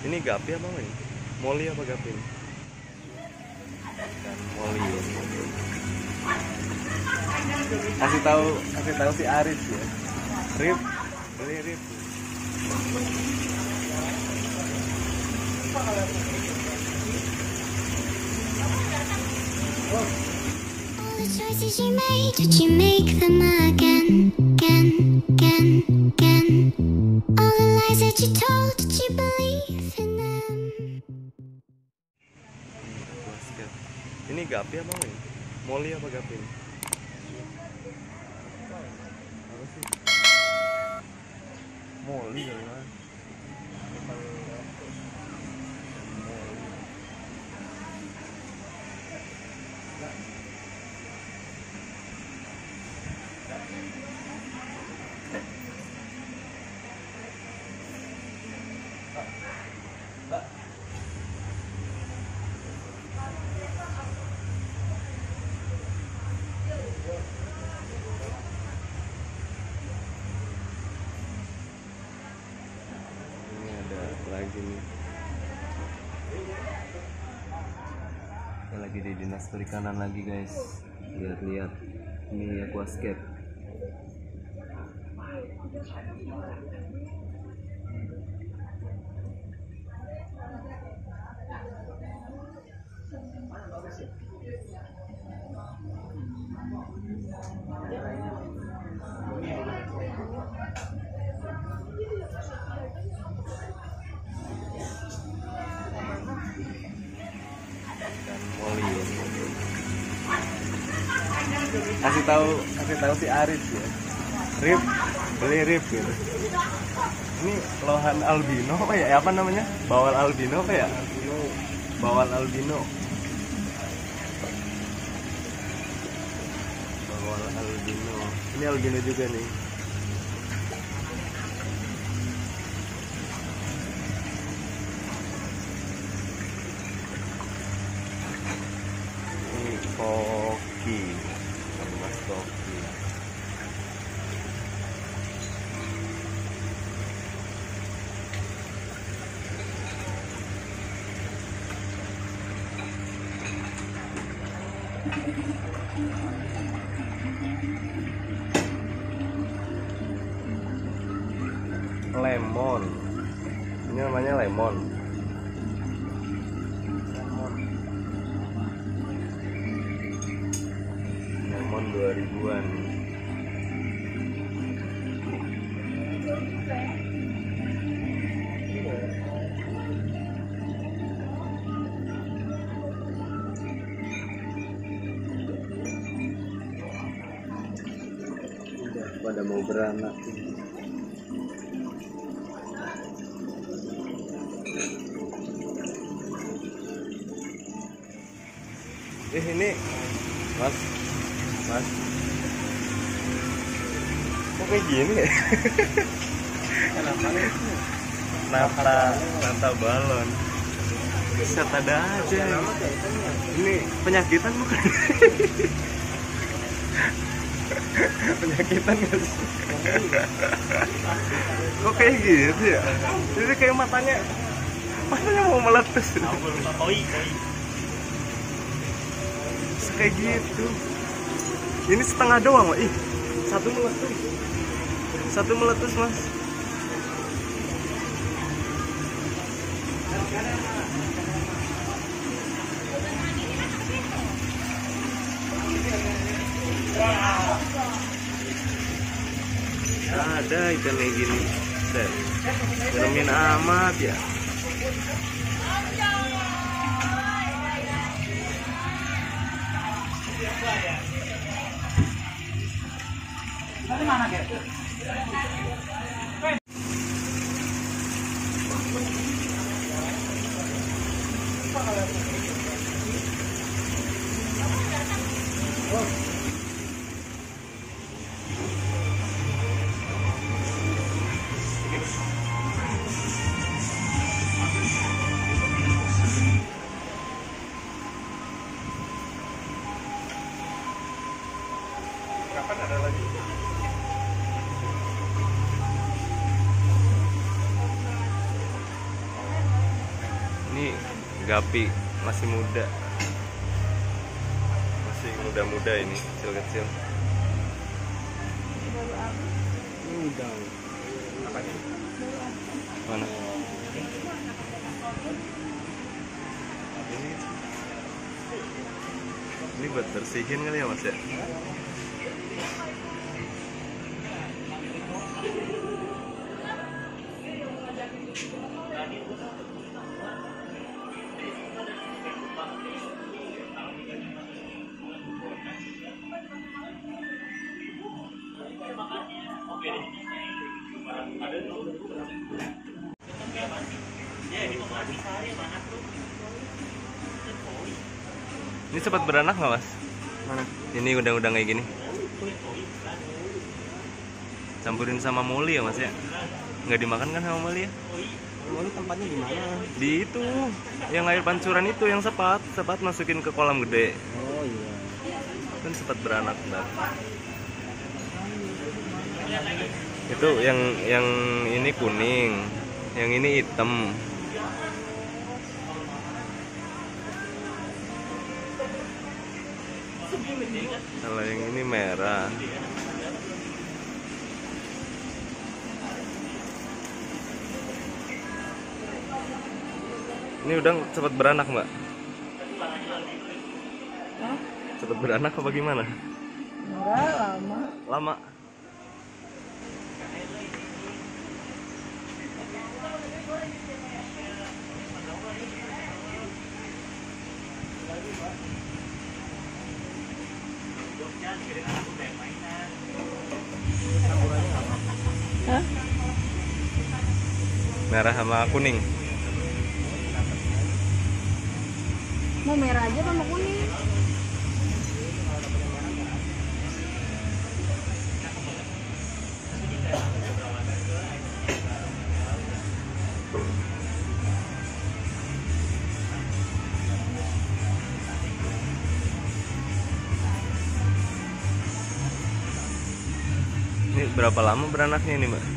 Ini Gapi apa ini? Molly apa Gapi ini? Dan Molly. Kasih tahu si Arif ya. Rip, beli Rip. All the choices you made, did you make them again, again, again, again? All the lies that you told, did you believe in them? Basket. Ini Gapi apa ini? Molly apa Gapi ini? Apa sih? Molly kali ya. Lagi nih, kita lagi di dinas perikanan lagi guys. Lihat-lihat ini aquascape. Kasih tahu si Arif ya. Rip, beli Rip gitu. Ini lohan albino apa ya? Apa namanya? Bawal albino apa ya? Bawal albino. Bawal albino. Ini albino juga nih. Ini koki. Mas koki. Lemon. Ini namanya lemon. Lemon 2000-an. Pada mau beranak. Ini mas kok kayak gini ya? Nata balon bisa ada aja. Ini penyakitan bukan? Penyakitan gak sih? Kok kayak gitu ya? Jadi kayak matanya mau meletus. Kayak gitu. Ini setengah doang, Ih, satu meletus mas. Ada ikan kayak gini. Nyeremin amat ya. Mana gitu? Kapan ada lagi? Ini gapi masih muda, masih muda-muda ini, kecil-kecil. Udang. Apa nih? Mana? Ini buat bersihin kali ya Mas ya? Ini cepat beranak nggak Mas? Mana? Ini udang-udang kayak gini. Campurin sama moli ya Mas ya? Nggak dimakan kan sama moli ya? Moli tempatnya di mana? Di itu, yang air pancuran itu, yang sepat masukin ke kolam gede. Oh iya. Kan sempat beranak ntar. Itu yang ini kuning, yang ini hitam. Kalau yang ini merah. Ini udang cepat beranak Mbak? Hah? Cepat beranak apa gimana? Enggak, lama. Lama. Hah? Merah sama kuning. Mau merah aja apa mau kuning? Ini berapa lama beranaknya ini Mbak?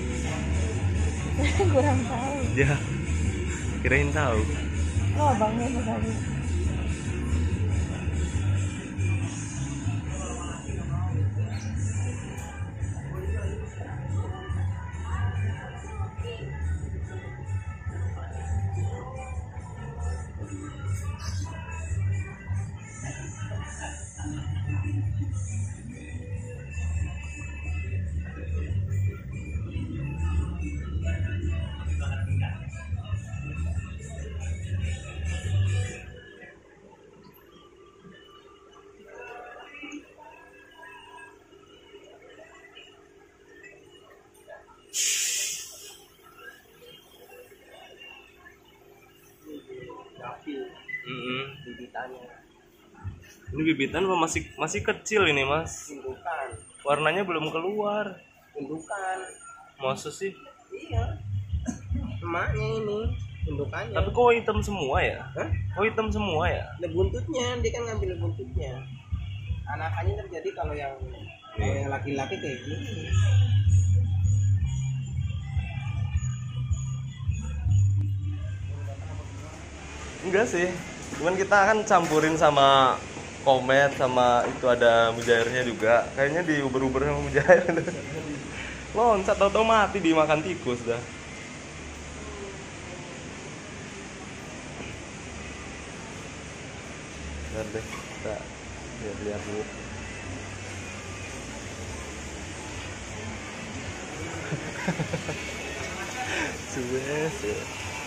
Kurang tahu. Ya, kirain tahu. Oh, abangnya sekali. Bibitannya. Ini bibitan apa masih kecil ini Mas? Indukan. Warnanya belum keluar. Indukan. Masa sih? Iya. Emaknya ini. Indukannya. Tapi kok hitam semua ya? Hah? Kok hitam semua ya? Ada buntutnya, dia kan ngambil buntutnya. Anakannya terjadi kalau yang laki-laki kayak gini. Enggak sih. Cuman kita kan campurin sama komet sama itu ada mujairnya juga. Kayaknya diuber-uber sama mujair. Loncat tau-tau mati dimakan tikus dah. Bentar deh, kita lihat dulu. Suwes ya.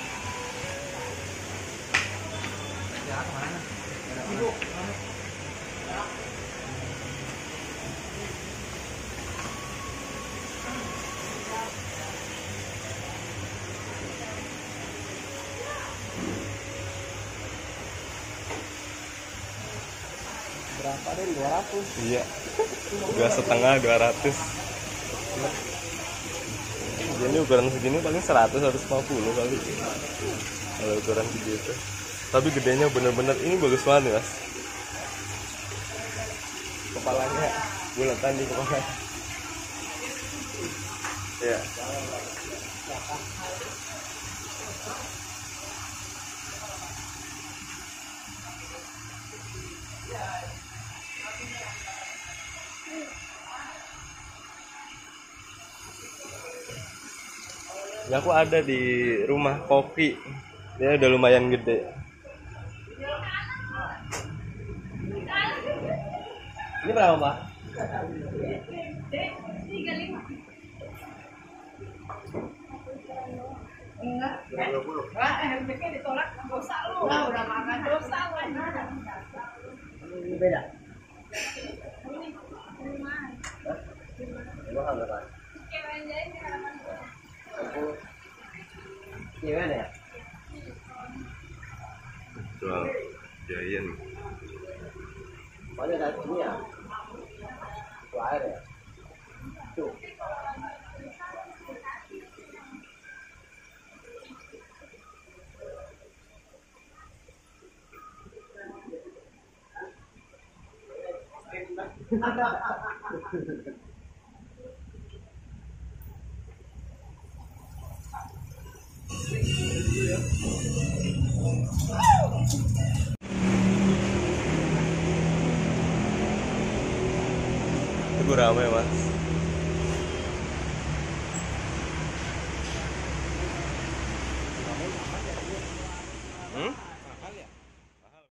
Berapa deh? 200. Iya. 2,5 200. Jadi ukuran segini paling 100-150 kali. Kalau ukuran segitu. Tapi gedenya bener-bener ini bagus banget nih Mas. Kepalanya bulatan di kepala. Ya. Ya aku ada di rumah kopi. Dia udah lumayan gede. Ini berapa, Pak? Ini beda. Mahal berapa? Gimana ya? Jual Giant. Mana ada ini ya? Itu air ya? Tuh. Itu ramai mas.